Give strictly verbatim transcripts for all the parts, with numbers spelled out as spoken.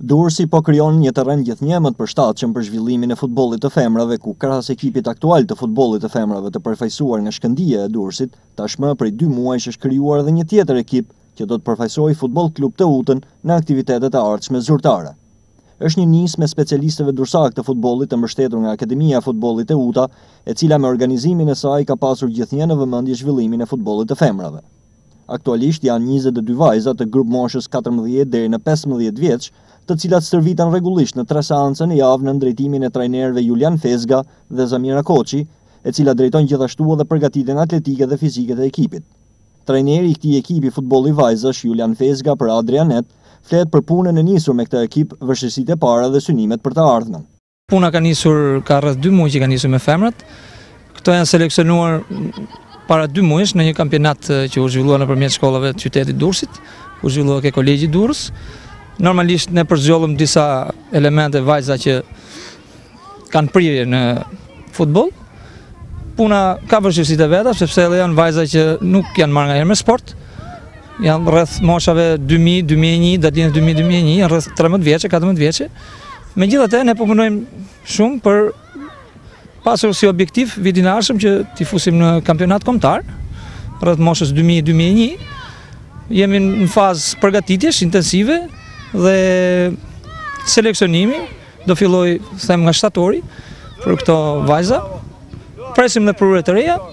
Durrësi po krijon një terren gjithnjë të përshtatshëm për zhvillimin e futbollit të femrave, ku krahas ekipit aktual të futbollit të femrave të përfaqësuar nga Shkëndija e Durrësit, tashmë prej dy muajsh është krijuar edhe një tjetër ekip që do të përfaqësojë Futboll Klub Teutën në aktivitetet e ardhshme zyrtare. Është një nismë me specialistëve dursak të futbollit të mbështetur nga Akademia e Futbollit Teuta, e cila me organizimin e saj ka pasur gjithnjë në vëmendje zhvillimin e futbollit të femrave. Aktualisht janë njëzet e dy vajza të grup moshës katërmbëdhjetë deri në pesëmbëdhjetë vjeç, të cilat stërviten rregullisht në tre seanca në javë në drejtimin e trajnerëve Julian Fezga dhe Zamira Koçi, e cila drejton gjithashtu edhe përgatitjen atletike dhe fizike të ekipit. Trajneri i këtij ekipi futbolli vajzash, Julian Fezga, për Adrianet, flet për punën e nisur me këtë ekip, vështirësitë e para dhe synimet për të ardhmen. Puna ka nisur ka rreth dy muaj që ka nisur me femrat. Këto janë seleksionuar para dy muajsh në një kampionat që u zhvillua nëpërmjet shkollave të qytetit Durrësit, u zhvillua ke Kolegji i Durrës. Normalisht ne përzgjollëm disa elemente vajza që kanë prirje në futboll. Puna ka vështirësitë e veta, sepse edhe janë vajza që nuk janë marrë nga herë me sport. Janë rreth moshave dy mijë, dy mijë e një, datinës dy mijë, dy mijë e një, janë rreth trembëdhjetë vjeçë, katërmbëdhjetë vjeçë. Megjithatë ne po punojmë shumë për pasur si objektiv vitin e ardhshëm që t'i fusim në kampionat kombëtar, rreth moshës dy mijë, dy mijë e një. Jemi në fazë përgatitjesh intensive dhe seleksionimi do filloj them nga shtatori për këto vajza. Presim dhe prurë të reja.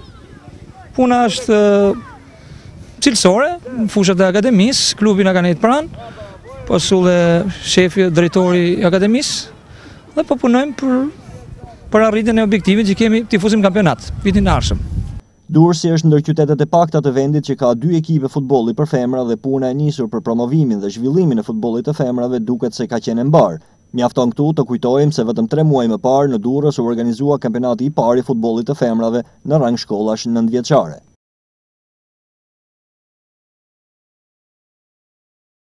Puna është cilësore në fushat e akademisë, klubi na ka nejtë pranë, po sulle shefi, drejtori i akademisë, dhe po punojmë për për arritjen e objektivit që kemi t'i fusim kampionat vitin e ardhshëm. Durrësi është ndër qytetet e pakta të vendit që ka dy ekipe futbolli për femra dhe puna e nisur për promovimin dhe zhvillimin e futbollit të femrave duket se ka qenë e mbar. Mjafton këtu të kujtojmë se vetëm tre muaj më parë në Durrës u organizua kampionati i parë i futbollit të femrave në rang shkollash nëntëvjeçare.